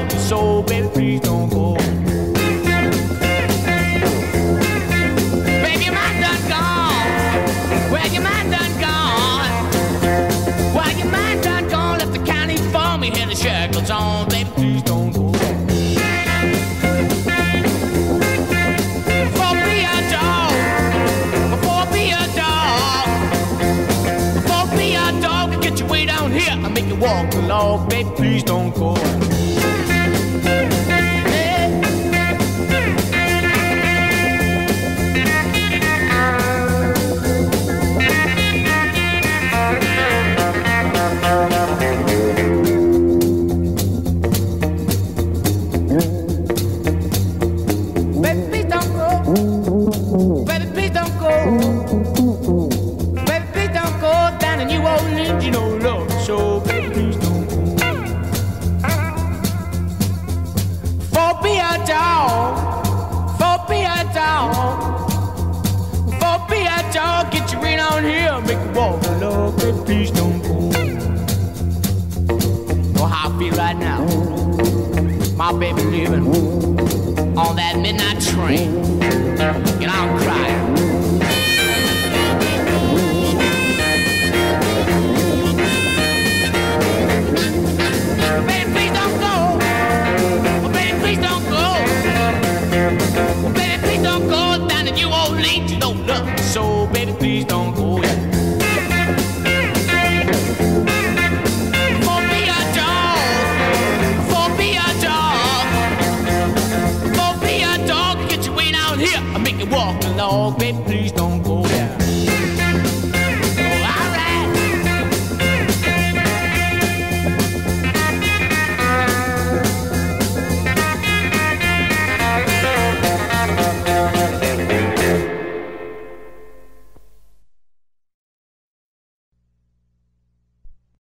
love you so, baby, please don't go. Baby, your mind done gone. Well, your mind done gone. Well, your mind done gone. Left the county for me, here the shackles on. Baby, please don't go. For be a dog. For be a dog. For be a dog. I'll get you way down here. I'll make you walk along. Baby, please don't go. Get you right on here, make you walk along, baby, please don't go. Know how I feel right now. My baby living on that midnight train. And I'm crying. Baby, please don't go. Oh, baby, please don't go. Oh, baby, please don't go down to New Orleans. You don't love me so, baby, please don't go. For be a dog, for be a dog, for be a dog, get you way down here, I make you walk along, baby, please don't go.